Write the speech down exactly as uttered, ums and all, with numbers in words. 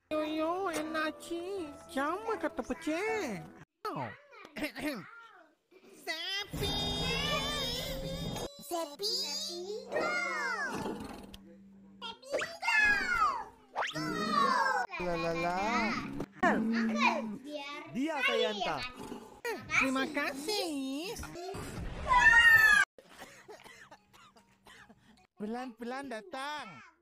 Yo yo, enaci. Sama kata pecah. Oh. Sapi. Sapi. Go. Sapi go. Go. La la la. Uncle, biar Dia saya hantar. Terima kasih. Pelan-pelan datang.